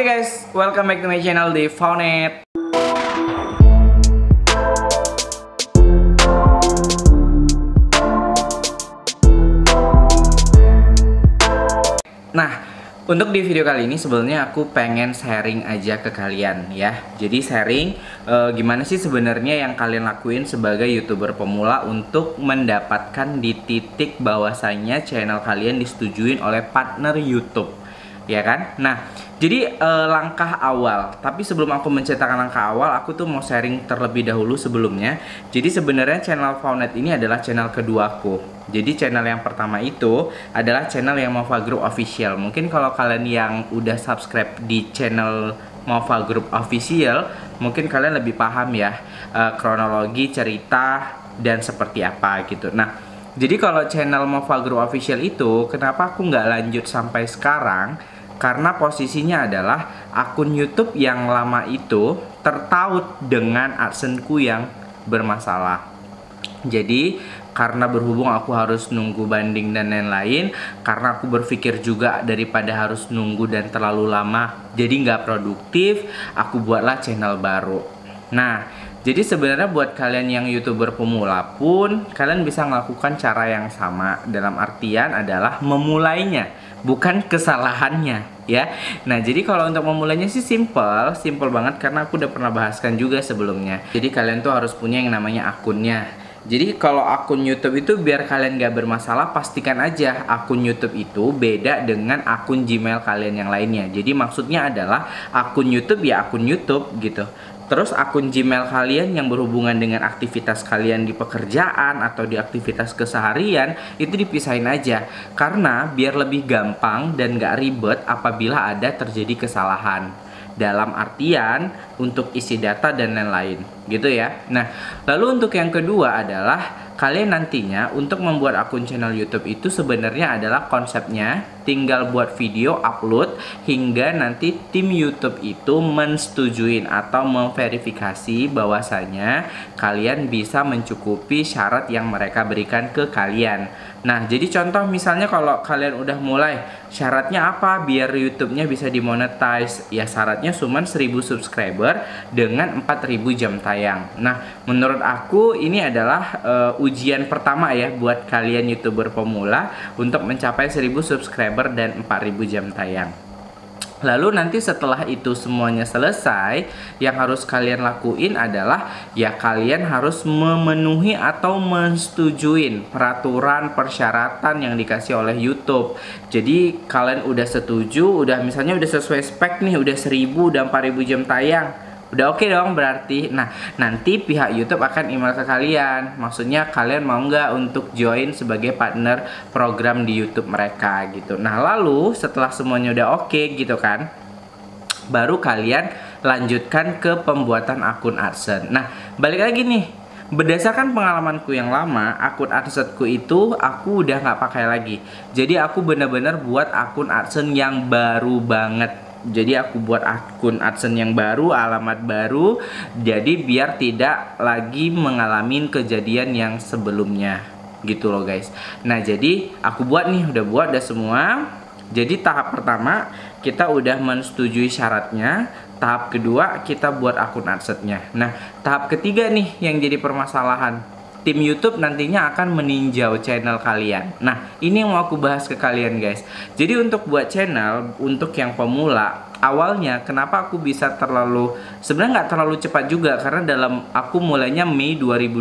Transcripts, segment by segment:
guys, welcome back to my channel di Faunet. Nah, untuk di video kali ini sebenarnya aku pengen sharing aja ke kalian ya. Jadi sharing gimana sih sebenarnya yang kalian lakuin sebagai YouTuber pemula untuk mendapatkan di titik bahwasanya channel kalian disetujuin oleh partner YouTube, ya kan? Nah, jadi langkah awal, tapi sebelum aku menceritakan langkah awal, aku tuh mau sharing terlebih dahulu sebelumnya. Jadi sebenarnya channel Faunet ini adalah channel keduaku. Jadi channel yang pertama itu adalah channel yang Mova Group Official. Mungkin kalau kalian yang udah subscribe di channel Mova Group Official, mungkin kalian lebih paham ya kronologi, cerita, dan seperti apa gitu. Nah, jadi kalau channel Mova Group Official itu, kenapa aku nggak lanjut sampai sekarang? Karena posisinya adalah akun YouTube yang lama itu tertaut dengan AdSense-ku yang bermasalah. Jadi karena berhubung aku harus nunggu banding dan lain-lain, karena aku berpikir juga daripada harus nunggu dan terlalu lama jadi nggak produktif, aku buatlah channel baru. Nah, jadi sebenarnya buat kalian yang YouTuber pemula pun kalian bisa melakukan cara yang sama, dalam artian adalah memulainya, bukan kesalahannya ya. Nah, jadi kalau untuk memulainya sih simple banget, karena aku udah pernah bahaskan juga sebelumnya. Jadi kalian tuh harus punya yang namanya akunnya. Jadi kalau akun YouTube itu biar kalian gak bermasalah, pastikan aja akun YouTube itu beda dengan akun Gmail kalian yang lainnya. Jadi maksudnya adalah akun YouTube ya akun YouTube gitu. Terus akun Gmail kalian yang berhubungan dengan aktivitas kalian di pekerjaan atau di aktivitas keseharian itu dipisahin aja. Karena biar lebih gampang dan gak ribet apabila ada terjadi kesalahan. Dalam artian untuk isi data dan lain-lain gitu ya. Nah, lalu untuk yang kedua adalah kalian nantinya untuk membuat akun channel YouTube itu sebenarnya adalah konsepnya tinggal buat video, upload, hingga nanti tim YouTube itu mensetujuin atau memverifikasi bahwasanya kalian bisa mencukupi syarat yang mereka berikan ke kalian. Nah, jadi contoh misalnya kalau kalian udah mulai, syaratnya apa biar YouTube-nya bisa dimonetize? Ya syaratnya cuma 1000 subscriber dengan 4000 jam tayang. Nah, menurut aku ini adalah ujian pertama ya buat kalian YouTuber pemula untuk mencapai 1000 subscriber dan 4000 jam tayang. Lalu nanti setelah itu semuanya selesai, yang harus kalian lakuin adalah ya kalian harus memenuhi atau mensetujuin peraturan persyaratan yang dikasih oleh YouTube. Jadi kalian udah setuju, udah misalnya udah sesuai spek nih, udah 1000 dan 4000 jam tayang. Udah oke dong berarti. Nah, nanti pihak YouTube akan email ke kalian. Maksudnya kalian mau nggak untuk join sebagai partner program di YouTube mereka gitu. Nah, lalu setelah semuanya udah oke gitu kan, baru kalian lanjutkan ke pembuatan akun AdSense. Nah, balik lagi nih. Berdasarkan pengalamanku yang lama, akun AdSense-ku itu aku udah nggak pakai lagi. Jadi aku bener-bener buat akun AdSense yang baru banget. Jadi aku buat akun AdSense yang baru, alamat baru, jadi biar tidak lagi mengalami kejadian yang sebelumnya gitu loh guys. Nah, jadi aku buat nih, udah semua. Jadi tahap pertama kita udah menyetujui syaratnya, tahap kedua kita buat akun AdSense-nya. Nah, tahap ketiga nih yang jadi permasalahan. Tim YouTube nantinya akan meninjau channel kalian. Nah, ini yang mau aku bahas ke kalian guys. Jadi untuk buat channel, untuk yang pemula, awalnya kenapa aku bisa sebenarnya nggak terlalu cepat juga, karena aku mulainya Mei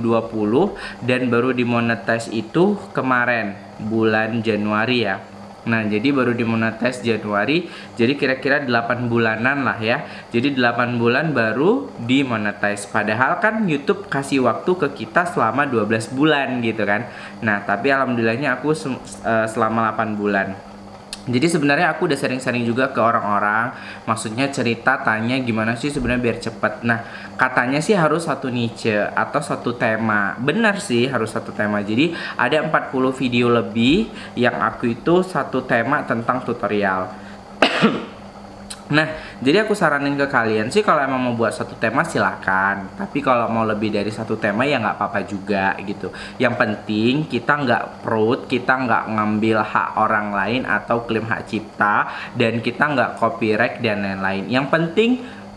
2020 dan baru dimonetize itu kemarin bulan Januari ya. Nah, jadi baru dimonetize Januari, jadi kira-kira 8 bulanan lah ya. Jadi 8 bulan baru dimonetize. Padahal kan YouTube kasih waktu ke kita selama 12 bulan gitu kan. Nah, tapi alhamdulillahnya aku selama 8 bulan. Jadi sebenarnya aku udah sering-sering juga ke orang-orang, maksudnya cerita, tanya gimana sih sebenarnya biar cepet. Nah, katanya sih harus satu niche atau satu tema. Benar sih harus satu tema. Jadi ada 40 video lebih yang aku itu satu tema tentang tutorial. Nah, jadi aku saranin ke kalian sih kalau emang mau buat satu tema silakan. Tapi kalau mau lebih dari satu tema ya nggak apa-apa juga gitu. Yang penting kita nggak proud, kita nggak ngambil hak orang lain atau klaim hak cipta, dan kita nggak copyright dan lain-lain. Yang penting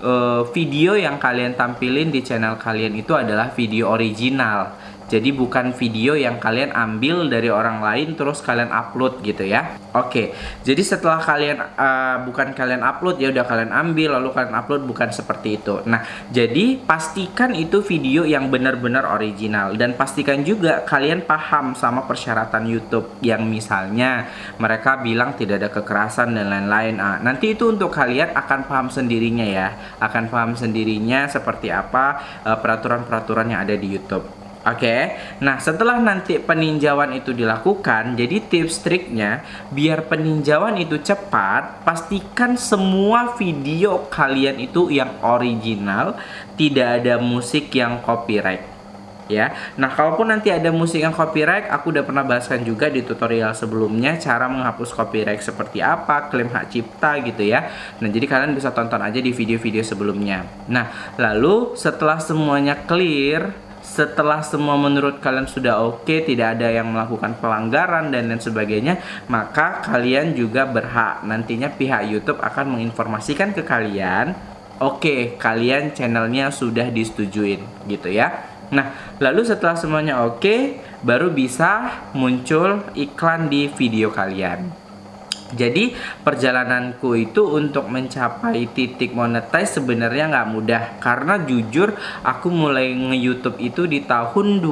video yang kalian tampilin di channel kalian itu adalah video original. Jadi bukan video yang kalian ambil dari orang lain terus kalian upload gitu ya. Oke, jadi setelah kalian bukan kalian upload ya udah kalian ambil lalu kalian upload, bukan seperti itu. Nah, jadi pastikan itu video yang benar-benar original, dan pastikan juga kalian paham sama persyaratan YouTube yang misalnya mereka bilang tidak ada kekerasan dan lain-lain. Nanti itu untuk kalian akan paham sendirinya ya, akan paham sendirinya seperti apa peraturan-peraturan yang ada di YouTube. Oke, nah setelah nanti peninjauan itu dilakukan, jadi tips triknya biar peninjauan itu cepat, pastikan semua video kalian itu yang original, tidak ada musik yang copyright ya. Nah, kalaupun nanti ada musik yang copyright, aku udah pernah bahaskan juga di tutorial sebelumnya cara menghapus copyright seperti apa, klaim hak cipta gitu ya. Nah, jadi kalian bisa tonton aja di video-video sebelumnya. Nah, lalu setelah semuanya clear, setelah semua menurut kalian sudah oke, tidak ada yang melakukan pelanggaran dan lain sebagainya, maka kalian juga berhak nantinya pihak YouTube akan menginformasikan ke kalian, oke, kalian channelnya sudah disetujuin gitu ya. Nah, lalu setelah semuanya oke, baru bisa muncul iklan di video kalian. Jadi perjalananku itu untuk mencapai titik monetize sebenarnya nggak mudah, karena jujur aku mulai nge-YouTube itu di tahun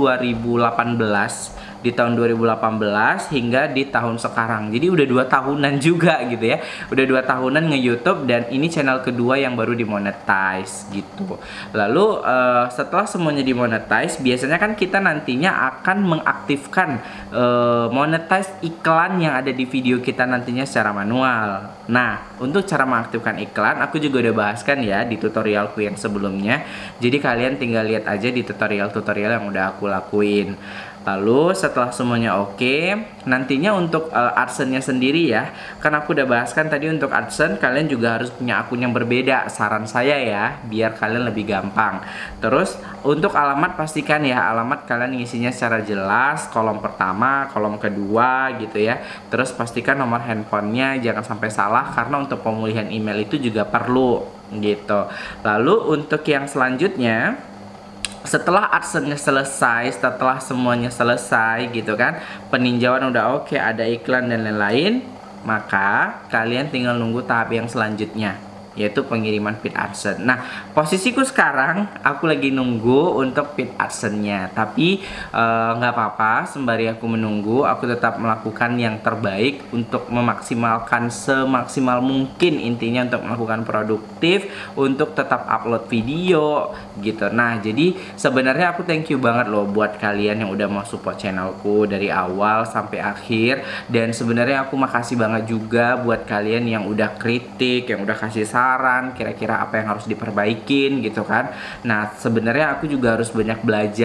2018, di tahun 2018 hingga di tahun sekarang. Jadi udah 2 tahunan juga gitu ya. Udah 2 tahunan nge-YouTube, dan ini channel kedua yang baru dimonetize gitu. Lalu setelah semuanya dimonetize, biasanya kan kita nantinya akan mengaktifkan monetize iklan yang ada di video kita nantinya secara manual. Nah, untuk cara mengaktifkan iklan aku juga udah bahaskan ya di tutorialku yang sebelumnya. Jadi kalian tinggal lihat aja di tutorial-tutorial yang udah aku lakuin. Lalu setelah semuanya oke, nantinya untuk AdSense-nya sendiri ya, kan aku udah bahaskan tadi untuk AdSense kalian juga harus punya akun yang berbeda, saran saya ya, biar kalian lebih gampang. Terus untuk alamat pastikan ya, alamat kalian ngisinya secara jelas, kolom pertama, kolom kedua gitu ya. Terus pastikan nomor handphonenya jangan sampai salah, karena untuk pemulihan email itu juga perlu gitu. Lalu untuk yang selanjutnya, setelah AdSense-nya selesai, setelah semuanya selesai gitu kan, peninjauan udah oke, ada iklan dan lain-lain, maka kalian tinggal nunggu tahap yang selanjutnya, yaitu pengiriman feed AdSense. Nah, posisiku sekarang aku lagi nunggu untuk feed AdSense-nya, tapi nggak apa-apa, sembari aku menunggu, aku tetap melakukan yang terbaik untuk memaksimalkan semaksimal mungkin, intinya untuk melakukan produktif, untuk tetap upload video gitu. Nah, jadi sebenarnya aku thank you banget loh buat kalian yang udah mau support channelku dari awal sampai akhir, dan sebenarnya aku makasih banget juga buat kalian yang udah kritik, yang udah kasih saran kira-kira apa yang harus diperbaikin gitu kan. Nah, sebenarnya aku juga harus banyak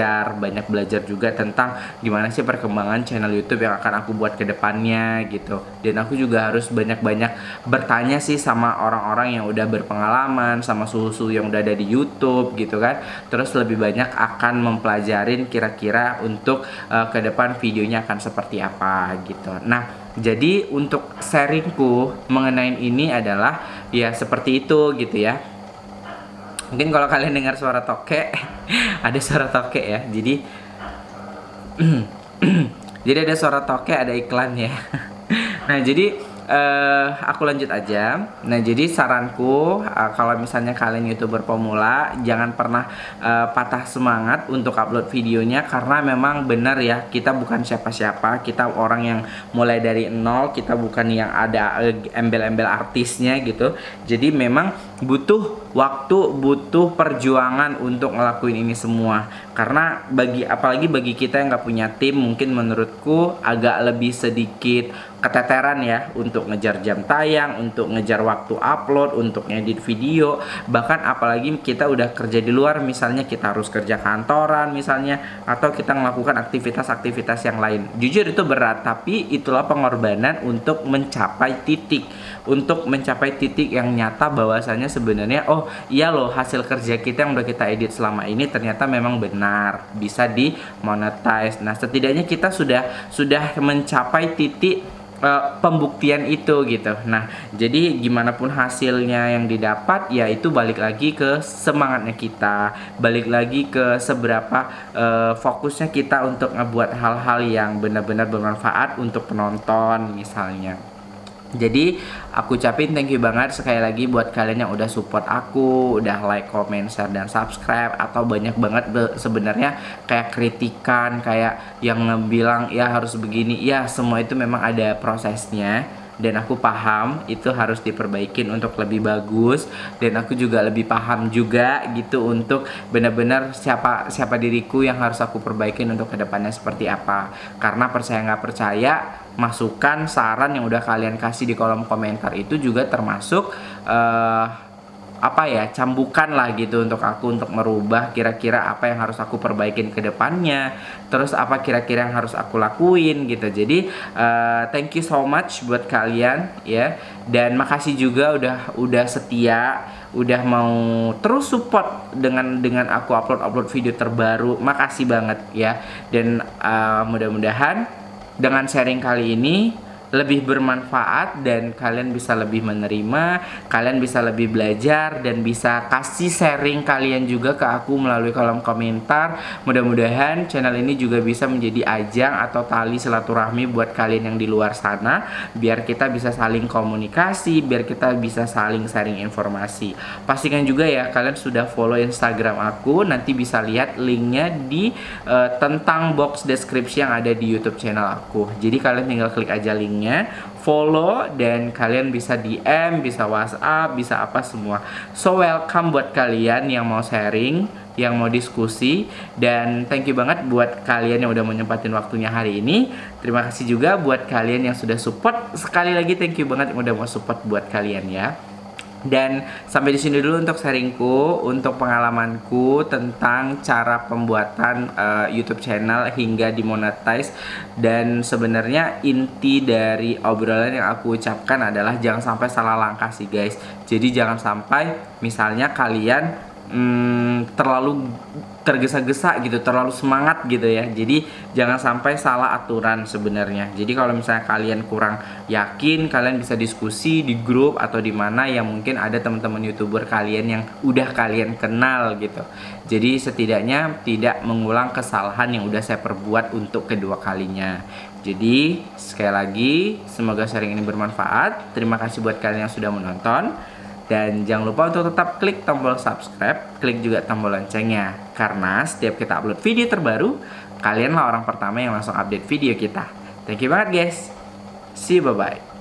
belajar juga tentang gimana sih perkembangan channel YouTube yang akan aku buat ke depannya gitu. Dan aku juga harus banyak-banyak bertanya sih sama orang-orang yang udah berpengalaman, sama suhu-suhu yang udah ada di YouTube gitu kan. Terus lebih banyak akan mempelajarin kira-kira untuk ke depan videonya akan seperti apa gitu. Nah, jadi untuk sharingku mengenai ini adalah ya seperti itu gitu ya. Mungkin kalau kalian dengar suara tokek ada suara tokek ya. Jadi jadi ada suara tokek, ada iklan ya. Nah, jadi aku lanjut aja. Nah, jadi saranku kalau misalnya kalian YouTuber pemula, jangan pernah patah semangat untuk upload videonya, karena memang benar ya, kita bukan siapa-siapa, kita orang yang mulai dari nol, kita bukan yang ada embel-embel artisnya gitu. Jadi memang butuh waktu, butuh perjuangan untuk ngelakuin ini semua. Karena apalagi bagi kita yang nggak punya tim, mungkin menurutku agak lebih sedikit keteteran ya untuk ngejar jam tayang, untuk ngejar waktu upload, untuk ngedit video. Bahkan apalagi kita udah kerja di luar, misalnya kita harus kerja kantoran misalnya, atau kita melakukan aktivitas-aktivitas yang lain. Jujur itu berat, tapi itulah pengorbanan untuk mencapai titik yang nyata bahwasanya sebenarnya oh iya loh, hasil kerja kita yang udah kita edit selama ini ternyata memang benar bisa di monetize. Nah, setidaknya kita sudah mencapai titik pembuktian itu gitu. Nah, jadi gimana pun hasilnya yang didapat, ya itu balik lagi ke semangatnya kita, balik lagi ke seberapa fokusnya kita untuk ngebuat hal-hal yang benar-benar bermanfaat untuk penonton misalnya. Jadi aku ucapin thank you banget sekali lagi buat kalian yang udah support aku, udah like, comment, share, dan subscribe. Atau banyak banget sebenarnya kayak kritikan, kayak yang bilang ya harus begini. Ya semua itu memang ada prosesnya, dan aku paham itu harus diperbaikin untuk lebih bagus. Dan aku juga lebih paham juga gitu untuk benar-benar siapa diriku yang harus aku perbaikin untuk kedepannya seperti apa. Karena percaya nggak percaya, masukan, saran yang udah kalian kasih di kolom komentar itu juga termasuk cambukan lah gitu untuk aku untuk merubah kira-kira apa yang harus aku perbaikin ke depannya, terus apa kira-kira yang harus aku lakuin gitu. Jadi thank you so much buat kalian ya, dan makasih juga udah setia, udah mau terus support dengan aku upload video terbaru. Makasih banget ya, dan mudah-mudahan dengan sharing kali ini lebih bermanfaat dan kalian bisa lebih menerima, kalian bisa lebih belajar, dan bisa kasih sharing kalian juga ke aku melalui kolom komentar. Mudah-mudahan channel ini juga bisa menjadi ajang atau tali silaturahmi buat kalian yang di luar sana, biar kita bisa saling komunikasi, biar kita bisa saling sharing informasi. Pastikan juga ya kalian sudah follow Instagram aku, nanti bisa lihat linknya di tentang box deskripsi yang ada di YouTube channel aku. Jadi kalian tinggal klik aja linknya, follow, dan kalian bisa DM, bisa WhatsApp, bisa apa semua. So welcome buat kalian yang mau sharing, yang mau diskusi, dan thank you banget buat kalian yang udah menyempatin waktunya hari ini. Terima kasih juga buat kalian yang sudah support. Sekali lagi thank you banget yang udah mau support buat kalian ya. Dan sampai di sini dulu untuk sharingku, untuk pengalamanku tentang cara pembuatan YouTube channel hingga dimonetize. Dan sebenarnya inti dari obrolan yang aku ucapkan adalah jangan sampai salah langkah sih guys. Jadi jangan sampai misalnya kalian terlalu tergesa-gesa gitu, terlalu semangat gitu ya. Jadi jangan sampai salah aturan sebenarnya. Jadi kalau misalnya kalian kurang yakin, kalian bisa diskusi di grup atau di mana yang mungkin ada teman-teman YouTuber kalian yang udah kalian kenal gitu. Jadi setidaknya tidak mengulang kesalahan yang udah saya perbuat untuk kedua kalinya. Jadi sekali lagi semoga sharing ini bermanfaat. Terima kasih buat kalian yang sudah menonton. Dan jangan lupa untuk tetap klik tombol subscribe, klik juga tombol loncengnya. Karena setiap kita upload video terbaru, kalianlah orang pertama yang langsung update video kita. Thank you banget guys. See you, bye-bye.